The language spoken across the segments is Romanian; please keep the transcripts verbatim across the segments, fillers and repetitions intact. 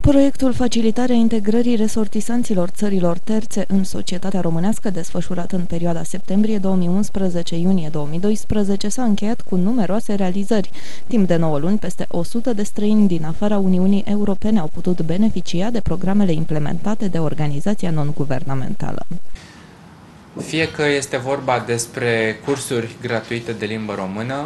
Proiectul Facilitarea integrării resortisanților țărilor terțe în societatea românească, desfășurat în perioada septembrie două mii unsprezece - iunie două mii doisprezece, s-a încheiat cu numeroase realizări. Timp de nouă luni, peste o sută de străini din afara Uniunii Europene au putut beneficia de programele implementate de organizația non-guvernamentală. Fie că este vorba despre cursuri gratuite de limbă română,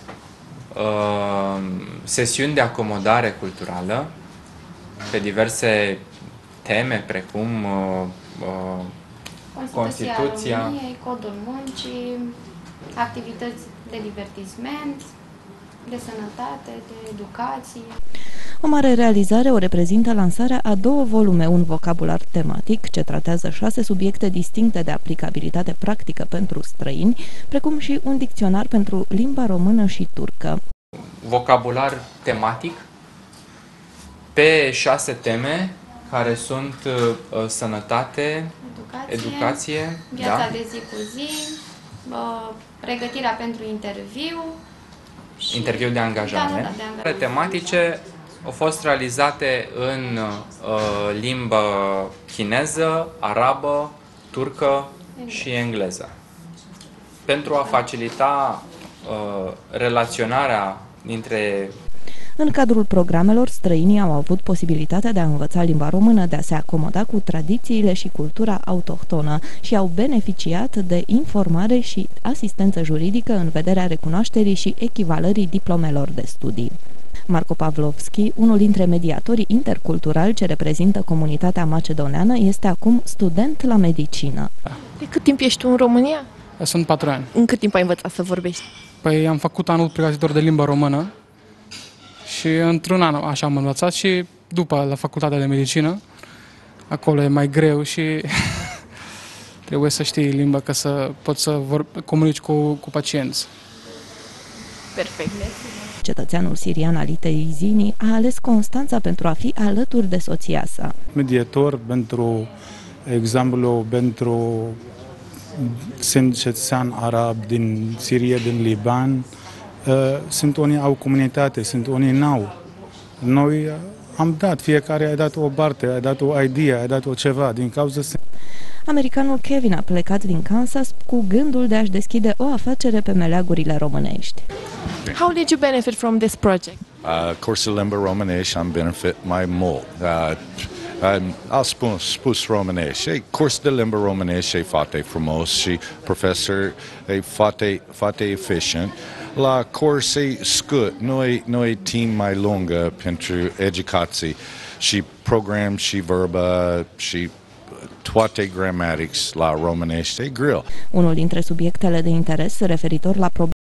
sesiuni de acomodare culturală pe diverse teme, precum uh, Constituția, Constituția României, Codul Muncii, activități de divertisment, de sănătate, de educație. O mare realizare o reprezintă lansarea a două volume, un vocabular tematic ce tratează șase subiecte distincte de aplicabilitate practică pentru străini, precum și un dicționar pentru limba română și turcă. Vocabular tematic pe șase teme care sunt uh, sănătate, Educație, educație, viața da? de zi cu zi, uh, pregătirea pentru interviu. Și... interviu de angajare. Da, da, da, de angajare. Tematice au fost realizate în uh, limbă chineză, arabă, turcă și engleză. Pentru a facilita uh, relaționarea dintre... În cadrul programelor, străinii au avut posibilitatea de a învăța limba română, de a se acomoda cu tradițiile și cultura autohtonă și au beneficiat de informare și asistență juridică în vederea recunoașterii și echivalării diplomelor de studii. Marco Pavlovski, unul dintre mediatorii interculturali ce reprezintă comunitatea macedoneană, este acum student la medicină. De cât timp ești tu în România? Sunt patru ani. În cât timp ai învățat să vorbești? Păi am făcut anul pregătitor de limba română și într-un an așa am învățat și după la facultatea de medicină, acolo e mai greu și trebuie să știi limba ca să poți să vor, comunici cu, cu pacienți. Perfect. Cetățeanul sirian Ali Teizini a ales Constanța pentru a fi alături de soția sa. Mediator pentru exemplu pentru sunt cetățean arab din Siria, din Liban. Sunt unii au comunitate, sunt unii n-au. Noi am dat, fiecare a dat o parte, a dat o idee, a dat o ceva din cauza. Americanul Kevin a plecat din Kansas cu gândul de a-și deschide o afacere pe meleagurile românești. How did you benefit from this project? Uh, cursul limba românești am benefit mai mult. Uh, Am spus, spus românești. E curs de limba românești e foarte frumos și profesor e foarte, foarte eficient. La curs e scurt, nu e, nu e timp mai lungă pentru educație și program și verbă și toate gramatics la românești e greu. Unul dintre subiectele de interes referitor la probleme